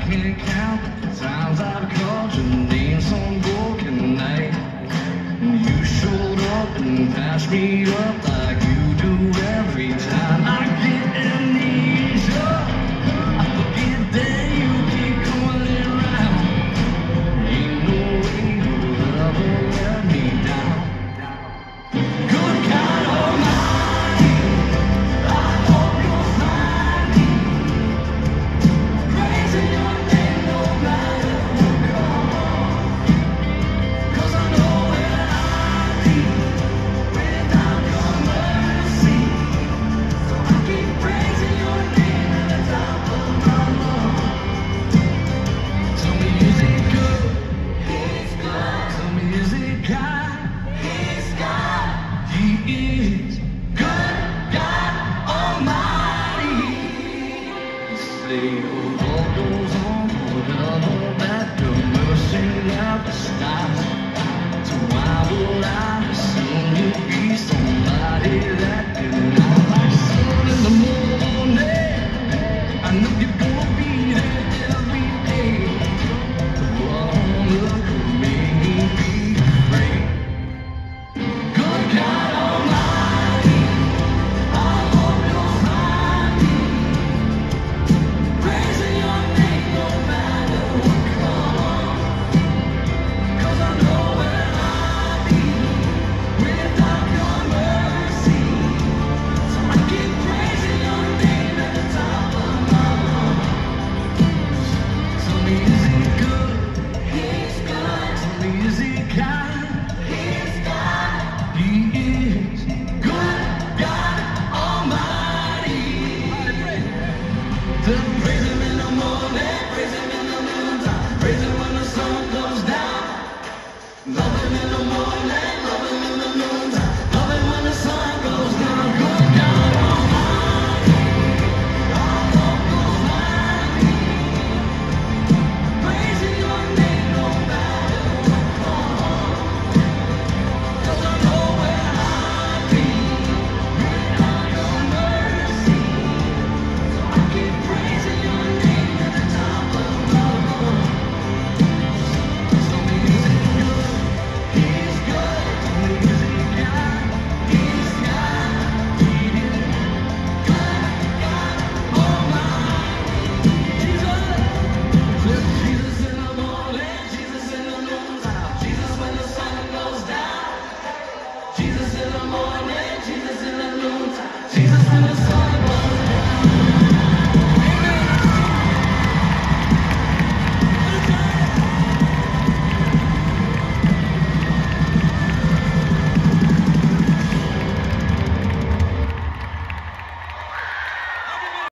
can't count the times I've called your name some broken night. And you showed up and patched me up like you do every time I get amnesia. I forget that you keep coming around. Ain't no way you'll ever let me down. Good God Almighty, I hope you'll find me praising your name no matter what comes. 'Cause I know where I'd be without your mercy. So I keep praising your name at the top of my lungs. Tell me, is it good? He's good. Tell me, is it kind? He's God. He is good, God Almighty. You say your love goes on forever, that your mercy never stops. So why would I assume you'd be somebody that